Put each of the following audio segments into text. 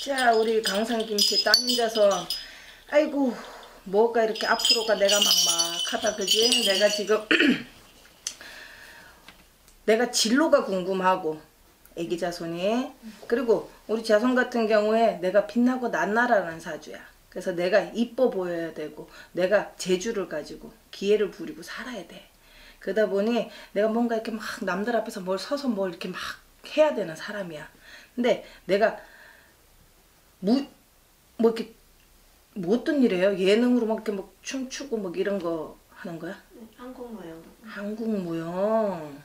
자, 우리 강상김치 따님자서 아이고 뭐가 이렇게 앞으로가 내가 막막하다 그지? 내가 지금 내가 진로가 궁금하고 애기 자손이, 그리고 우리 자손 같은 경우에 내가 빛나고 낱나라는 사주야. 그래서 내가 이뻐 보여야 되고 내가 재주를 가지고 기회를 부리고 살아야 돼. 그러다 보니 내가 뭔가 이렇게 막 남들 앞에서 뭘 서서 뭘 이렇게 막 해야 되는 사람이야. 근데 내가 뭐 이렇게 뭐 어떤 일이에요? 예능으로 막 이렇게 막 춤추고 막 이런 거 하는 거야? 네, 한국무용. 한국무용.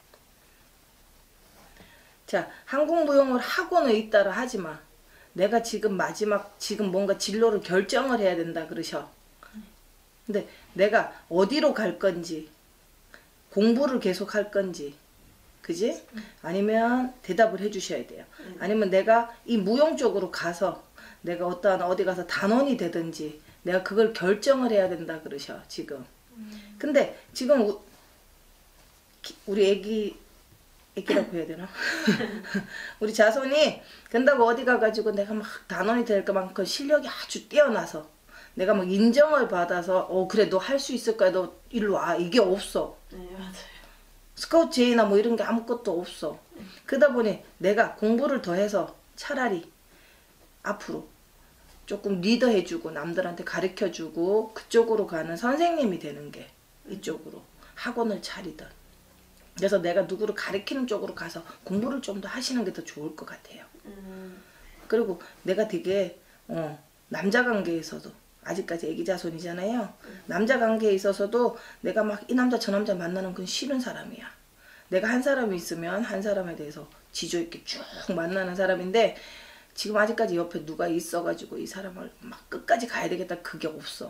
자, 한국무용을 하고는 있다라 하지 마. 내가 지금 마지막 지금 뭔가 진로를 결정을 해야 된다 그러셔. 근데 내가 어디로 갈 건지, 공부를 계속 할 건지, 그지? 아니면 대답을 해 주셔야 돼요. 아니면 내가 이 무용 쪽으로 가서 내가 어디 가서 단원이 되든지 내가 그걸 결정을 해야 된다 그러셔 지금. 근데 지금 우리 애기라고 해야 되나? 우리 자손이 근다고 어디 가가지고 내가 막 단원이 될 것만큼 실력이 아주 뛰어나서 내가 막 인정을 받아서 그래 너 할 수 있을 거야, 너 일로 와, 이게 없어. 네, 맞아요. 스카우트 제이나 뭐 이런 게 아무것도 없어. 그러다 보니 내가 공부를 더 해서 차라리 앞으로 조금 리더해주고 남들한테 가르쳐주고 그쪽으로 가는 선생님이 되는 게, 이쪽으로 학원을 차리든, 그래서 내가 누구를 가르치는 쪽으로 가서 공부를 좀 더 하시는 게 더 좋을 것 같아요. 그리고 내가 되게 남자 관계에서도 아직까지 애기 자손이잖아요. 남자 관계에 있어서도 내가 막 이 남자 저 남자 만나는 건 싫은 사람이야. 내가 한 사람이 있으면 한 사람에 대해서 지조 있게 쭉 만나는 사람인데 지금 아직까지 옆에 누가 있어가지고 이 사람을 막 끝까지 가야 되겠다 그게 없어.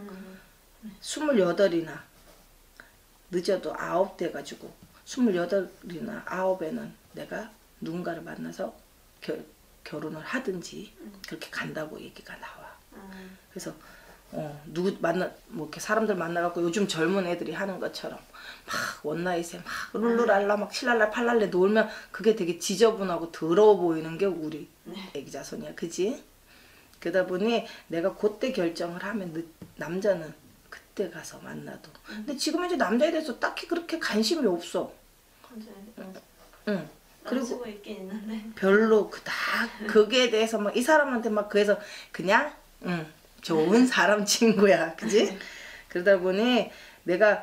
28이나 늦어도 9 돼가지고 28이나 9에는 내가 누군가를 만나서 결혼을 하든지 그렇게 간다고 얘기가 나와. 그래서 누구 만나 뭐 이렇게 사람들 만나갖고 요즘 젊은 애들이 하는 것처럼 막 원나잇에 막 룰루랄라 막 칠랄라 팔랄레 놀면 그게 되게 지저분하고 더러워 보이는 게 우리 애기 자손이야, 그지? 그러다 보니 내가 그때 결정을 하면 남자는 그때 가서 만나도. 근데 지금 이제 남자에 대해서 딱히 그렇게 관심이 없어. 응. 그리고 있긴 있는데 별로 거기에 대해서 막 이 사람한테 막 그래서 그냥 좋은 사람 친구야, 그지? 그러다 보니 내가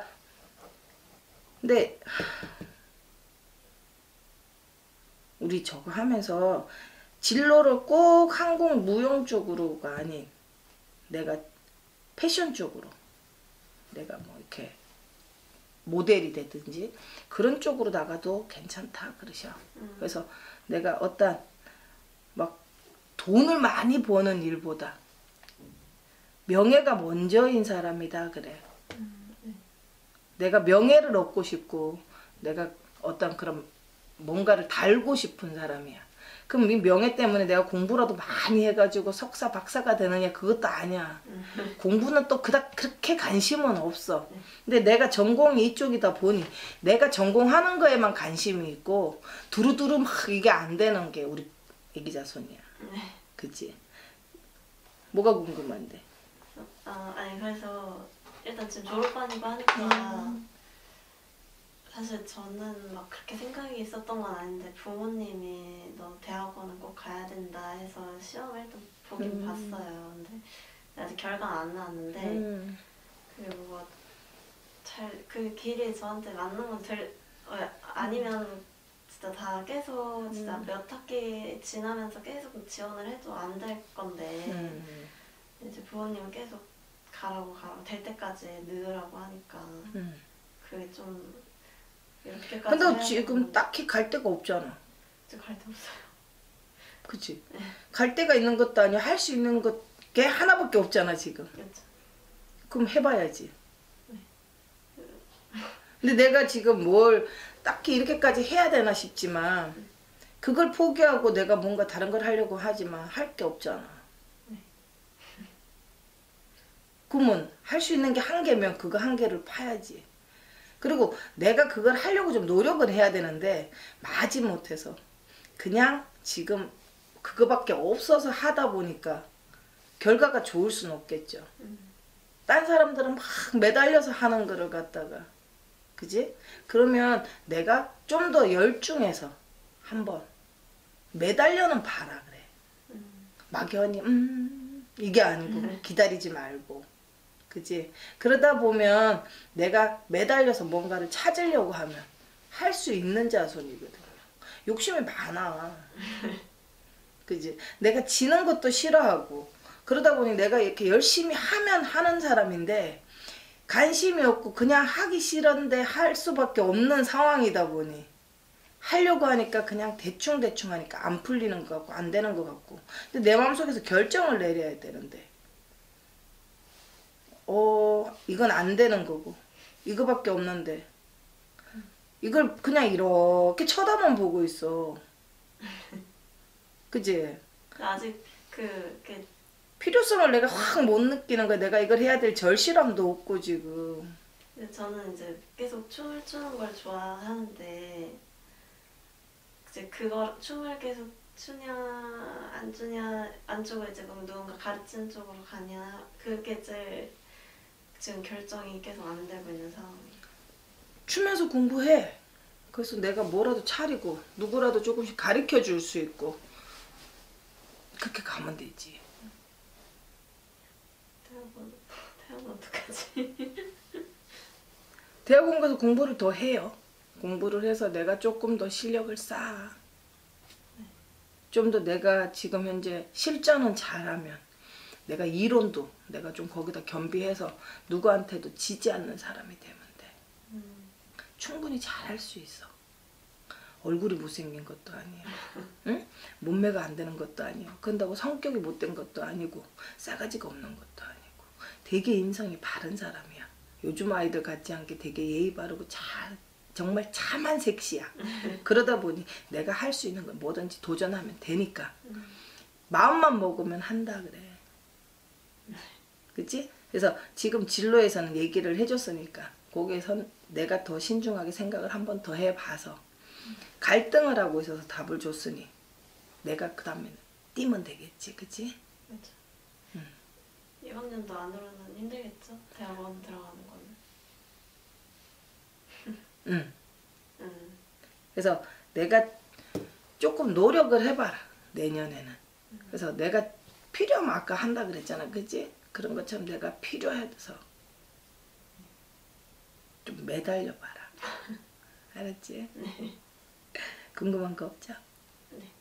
근데 우리 저거 하면서 진로를 꼭 한국 무용 쪽으로가 아닌 내가 패션 쪽으로 내가 뭐 이렇게 모델이 되든지 그런 쪽으로 나가도 괜찮다 그러셔. 그래서 내가 어떤 막 돈을 많이 버는 일보다 명예가 먼저인 사람이다 그래. 내가 명예를 얻고 싶고 내가 어떤 그런 뭔가를 달고 싶은 사람이야. 그럼 이 명예 때문에 내가 공부라도 많이 해가지고 석사 박사가 되느냐 그것도 아니야. 공부는 또 그렇게 관심은 없어. 근데 내가 전공이 이쪽이다 보니 내가 전공하는 거에만 관심이 있고 두루두루 막 이게 안 되는 게 우리 애기 자손이야. 그치? 뭐가 궁금한데? 아니 그래서 일단 지금 졸업반이고 하니까 사실 저는 막 그렇게 생각이 있었던 건 아닌데 부모님이 너 대학원은 꼭 가야 된다 해서 시험을 일단 보긴 봤어요. 근데 아직 결과는 안 나왔는데 그리고 그 길이 저한테 맞는 건 아니면 진짜 다 계속 진짜 몇 학기 지나면서 계속 지원을 해도 안 될 건데 이제 부모님은 계속 가라고 될 때까지 넣으라고 하니까 그게 좀 이렇게까지. 근데 지금 딱히 갈 데가 없잖아. 지금 갈 데 없어요. 그치? 네. 갈 데가 있는 것도 아니야. 할 수 있는 게 하나밖에 없잖아 지금. 그렇죠. 그럼 해봐야지. 근데 내가 지금 뭘 딱히 이렇게까지 해야 되나 싶지만 그걸 포기하고 내가 뭔가 다른 걸 하려고 하지만 할 게 없잖아. 그러면 할 수 있는 게 한 개면 그거 한 개를 파야지. 그리고 내가 그걸 하려고 좀 노력을 해야 되는데 마지 못해서 그냥 지금 그거밖에 없어서 하다 보니까 결과가 좋을 수는 없겠죠. 딴 사람들은 막 매달려서 하는 거를 갖다가, 그지? 그러면 내가 좀 더 열중해서 한번 매달려는 봐라 그래. 막연히 이게 아니고 기다리지 말고, 그지? 그러다 보면 내가 매달려서 뭔가를 찾으려고 하면 할 수 있는 자손이거든요. 욕심이 많아. 그지? 내가 지는 것도 싫어하고, 그러다 보니 내가 이렇게 열심히 하면 하는 사람인데 관심이 없고 그냥 하기 싫은데 할 수밖에 없는 상황이다 보니 하려고 하니까 그냥 대충대충 하니까 안 풀리는 것 같고 안 되는 것 같고. 근데 내 마음속에서 결정을 내려야 되는데 이건 안 되는 거고 이거밖에 없는데 이걸 그냥 이렇게 쳐다만 보고 있어. 그지? 아직 그게 필요성을 내가 확 못 느끼는 거야. 내가 이걸 해야 될 절실함도 없고 지금. 근데 저는 이제 계속 춤을 추는 걸 좋아하는데 이제 그걸 춤을 계속 추냐 안 추냐 안쪽으로 이제 누군가 가르치는 쪽으로 가냐 그게 제일 지금 결정이 계속 안 되고 있는 상황이에요. 추면서 공부해. 그래서 내가 뭐라도 차리고 누구라도 조금씩 가르쳐 줄 수 있고 그렇게 가면 되지. 태양은 어떡하지? 대학원 가서 공부를 더 해요. 공부를 해서 내가 조금 더 실력을 쌓아. 좀 더 내가 지금 현재 실전은 잘하면 내가 이론도 내가 좀 거기다 겸비해서 누구한테도 지지 않는 사람이 되면 돼. 충분히 잘할 수 있어. 얼굴이 못생긴 것도 아니에요. 응? 몸매가 안 되는 것도 아니에요. 그런다고 성격이 못된 것도 아니고 싸가지가 없는 것도 아니고 되게 인성이 바른 사람이야. 요즘 아이들 같지 않게 되게 예의 바르고 정말 참한 섹시야. 그러다 보니 내가 할 수 있는 걸 뭐든지 도전하면 되니까 마음만 먹으면 한다 그래. 그치? 그래서 지금 진로에서는 얘기를 해줬으니까 거기에선 내가 더 신중하게 생각을 한 번 더 해봐서 갈등을 하고 있어서 답을 줬으니 내가 그 다음에 뛰면 되겠지. 그치? 그렇죠. 이번 년도 안으로는 힘들겠죠? 대학원 들어가는 거는. 응. 그래서 내가 조금 노력을 해봐라. 내년에는. 그래서 내가 필요하면 아까 한다 그랬잖아. 그치? 그런 것처럼 내가 필요해서 좀 매달려봐라. 알았지? 네. 궁금한 거 없죠? 네.